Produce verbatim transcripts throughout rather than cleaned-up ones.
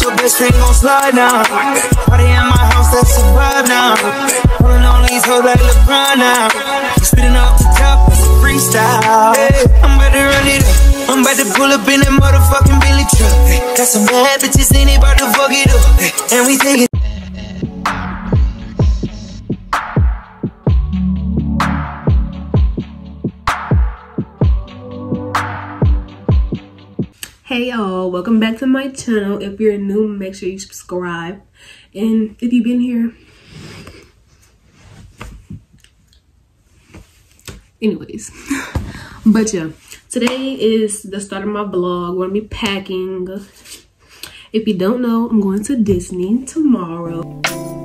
your best friend gon' slide now. Party in my house, that's a vibe now. Pulling on these hoes like LeBron now. Spitting off the top, it's a freestyle. Hey, I'm about to run it up. I'm about to pull up in that motherfucking Billy truck. Hey, got some bad bitches, ain't about to fuck it up. Hey, and we take it. Hey y'all, welcome back to my channel. If you're new, make sure you subscribe, and if you've been here, anyways. But yeah, today is the start of my vlog. We're gonna be packing. If you don't know, I'm going to Disney tomorrow.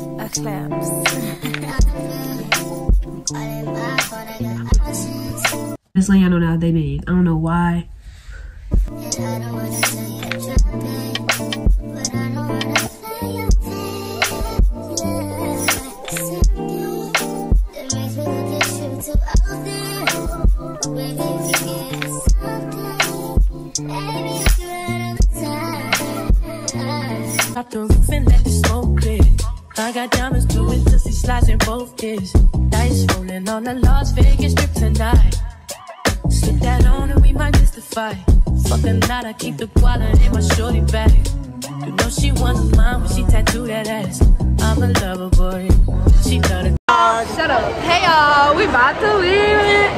Just letting y'all know now they big. I don't know why. I don't wanna tell you I'm dropping, but I know what I play you that makes me look at you too out there. When you forget something, baby, you run out of time. Pop the roof and let the smoke clear. I got diamonds doing dusty slides in both ears. Dice rolling on the Las Vegas strip tonight. Slip that on and we might miss the fight. Fuck a night, I keep the quality in my shorty bag. You know she wants mine when she tattooed that ass. I'm a lover boy, she love it. Uh, shut up. Hey y'all, we about to leave it.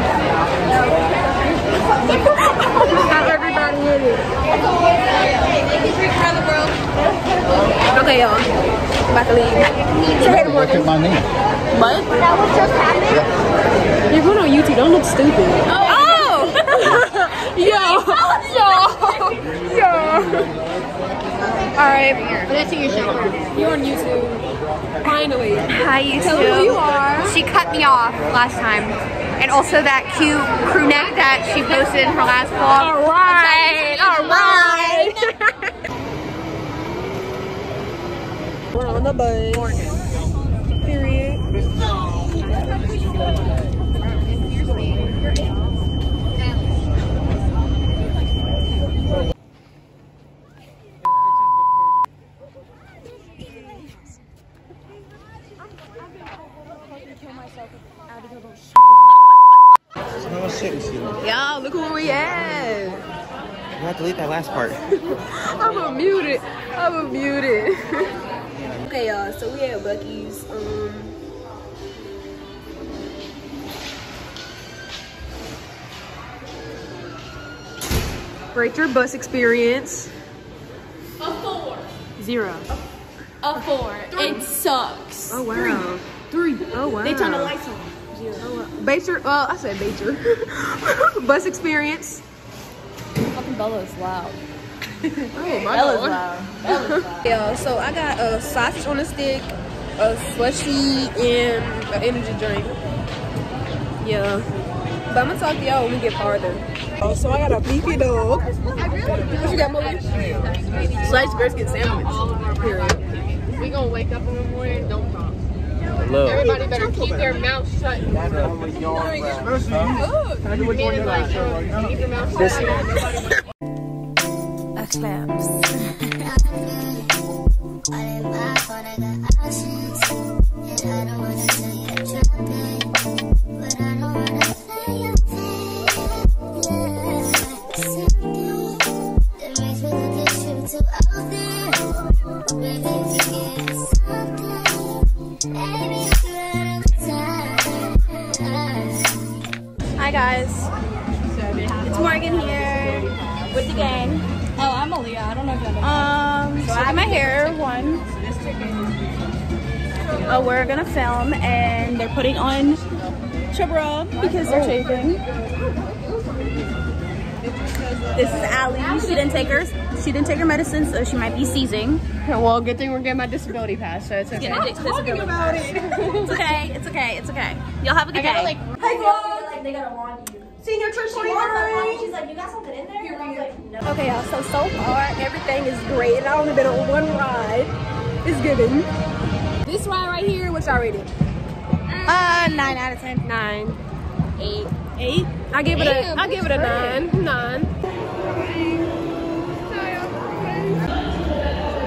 Not everybody in it. Okay y'all, about to leave. Say hey to Morgan. Look at my name. What? That was just happening? Yeah. You're going on YouTube, don't look stupid. Oh! Yo, yo, yo. Alright, let's see your show. You're on YouTube. Finally. Hi, YouTube. Tell me who you are. She cut me off last time. And also that cute crew neck that she posted in her last vlog. Alright, alright. We're on the bus. Period. Y'all, look where we at. You have to delete that last part. I'm gonna mute it. I'm gonna mute it. Okay, y'all. So we at Buc-ee's. Um, rate your bus experience. A four. Zero. A four. It sucks. Oh wow. Three. Three. Oh wow. They turn the lights on. Zero. Oh, wow. Bacher, well, I said Bacher. Bus experience. Fucking Bella is loud. Oh my Bella's God. loud. Bella's loud. Yeah, so I got a sausage on a stick, a slushy, and an energy drink. Yeah. But I'm gonna talk to y'all when we get farther. Oh, so I got a beefy dog. What you got, Molly? Sliced brisket sandwich. Period. We gonna wake up in the morning and don't talk. Hello. Everybody better keep their mouth shut. Can I do which one you like? Keep your mouth This shut. Hi guys, it's Morgan here with the gang. Oh, I'm Aaliyah. I don't know if you know. Um, so I have my hair one. Oh, we're gonna film and they're putting on Chubra because they're shaving. This is Allie. She didn't take her. She didn't take her medicine, so she might be seizing. Well, good thing we're getting my disability pass, so it's okay. Getting a disability pass. It's okay. It's okay. It's okay. Y'all have a good I gotta, day. like, Hi vlog. Like they gotta warn you. Senior Trish, She was She's like, you got something in there? And I was like, no. Okay, y'all. So so far everything is great, and I only been on one ride. It's given. This ride right here, what's y'all rated? Uh, nine out of ten. Nine. Eight. Eight? I give it a Damn, I give it a nine. Nine.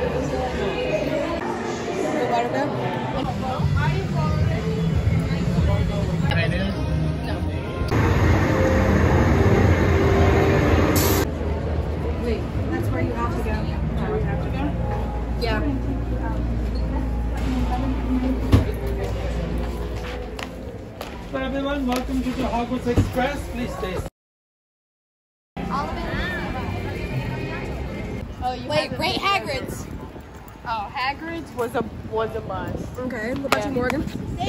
everyone. Welcome to the Hogwarts Express. Please stay. Oh, you Wait, rate Hagrid's. Oh, Hagrid's was a was a must. Okay, what about Yeah. you, Morgan?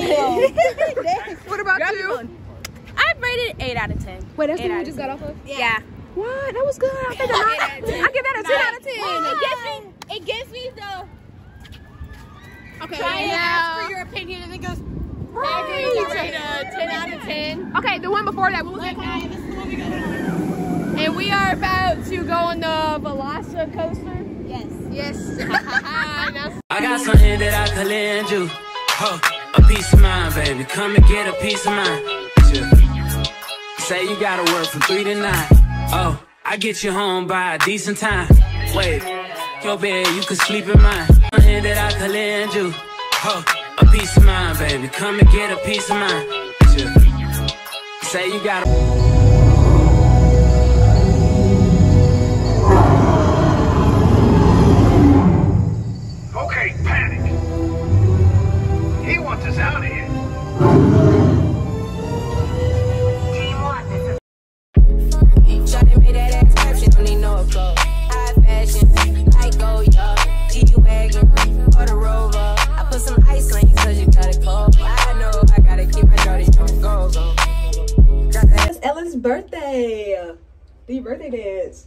What about you? I'd rate it eight out of ten. Wait, that's the Eight one out we of just ten. got off of? Yeah. What? That was good. I think I, I give that a ten out of ten. It gives me it gives me the Okay, try and ask now. for your opinion and it goes Hagrid's I rate a ten out of ten. Okay, the one before that, what was that called? And we are about to go on the Velociraptor coaster. Yes. Yes. I got something that I could lend you. Oh, a piece of mind, baby. Come and get a piece of mind. Yeah. Say you gotta work from three to nine. Oh, I get you home by a decent time. Wait, your bed, you can sleep in mine. Something that I could lend you. Oh, a piece of mind, baby. Come and get a piece of mind. Yeah. Say you gotta. Okay, panic. He wants us out of here. Team one, this is Shawty made that ass clap, she don't need no applause. High fashion, like Goya, G-Wagon, or the Rover. I put some ice on you cause you got it cold. I know I gotta keep my shorty on go, go. It's Ellen's birthday. Do your birthday dance.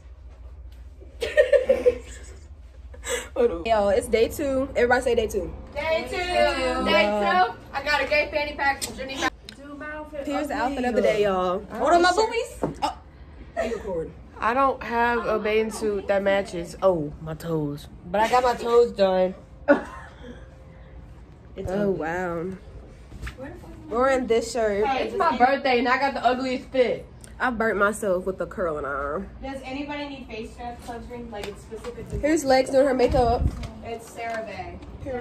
Yo, it's day two. Everybody say day two. Day two. Day two. I got a gay fanny pack from Jenny. Do my outfit. Here's the outfit of the day, y'all. What are my boobies? Oh, you record. I don't have a bathing suit that matches. Oh, my toes. But I got my toes done. It's Oh, ugly. wow. We're in this shirt. It's my birthday and I got the ugliest fit. I burnt myself with the curling iron. Does anybody need face strap sunscreen? Like it's specifically. Here's Lex doing her makeup. It's Sarah Bay.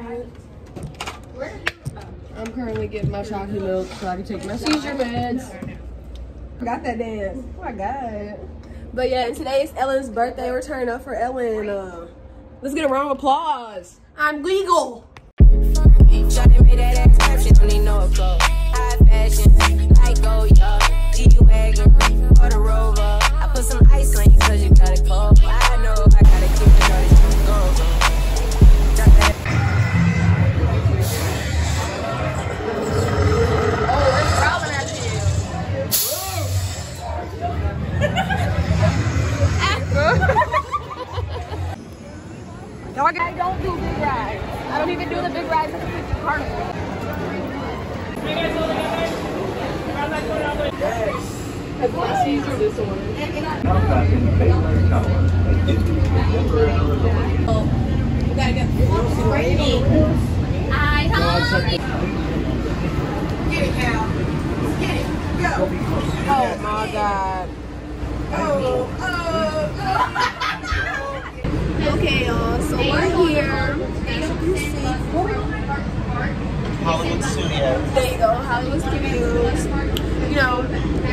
I'm currently getting my chocolate milk so I can take my seizure meds. Got that dance. Oh my god. But yeah, and today is Ellen's birthday. We're turning up for Ellen. Uh, let's get a round of applause. I'm legal. Shawty made that ass clap, she don't need no applause. High fashion, like Goya, G-Wagon, or the Rover. I put some ice on you cause you got it cold. I know I gotta keep my shorty on go, go. Got that. Oh, it's Robin at you. I don't do big rides. I don't even do the big rides at the Picture Carnival. That's my seizure disorder. We gotta get I Get it, Cal. Get it. Go. Oh my god. Oh, oh, okay, y'all. So we're here. Hollywood Studios. There you go, Hollywood Studios. You know.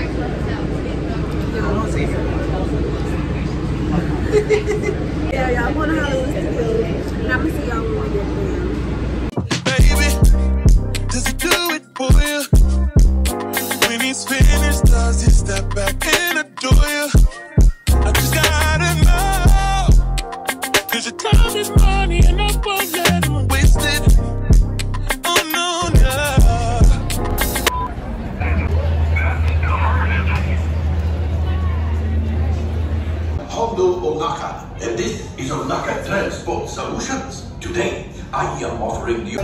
Yeah, y'all going to Hollywood Studios. And I'm gonna see y'all when we get there. Baby, does he do it for you? When he's finished, does he step back and adore you? I just gotta know, cause your time is money and I won't let him waste it. Oh no, no. Hondo Onaka, and this is Onaka Transport Solutions. Today, I am offering you.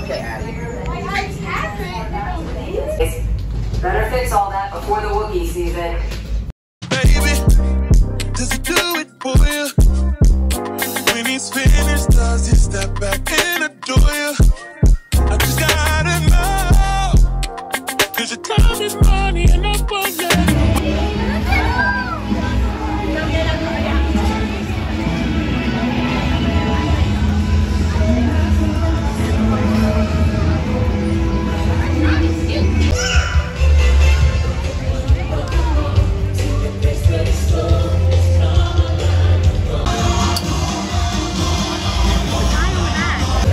Better fix all that before the Wookiee season. Baby, does he do it for you? When he's finished, does he step back and adore you? I just gotta know, cause your time is money and I won't let him. What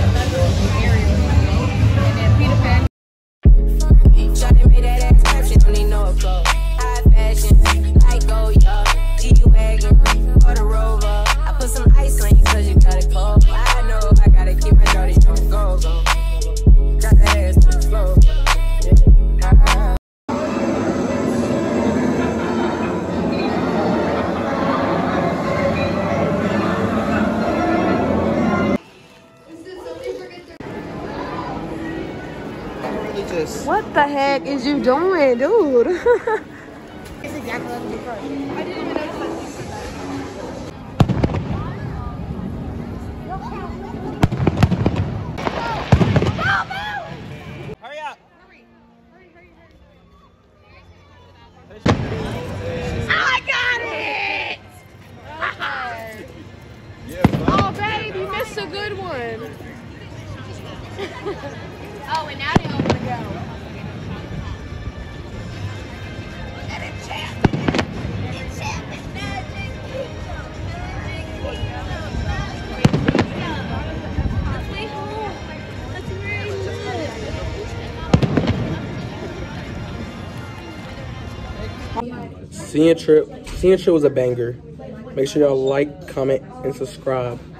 this. What the heck is you doing, dude? It's exactly like the first. I didn't even notice that. Hurry up. I got it! Oh, babe, you missed a good one. Oh, and now they all want to go. Senior trip, senior trip was a banger. Make sure y'all like, comment, and subscribe.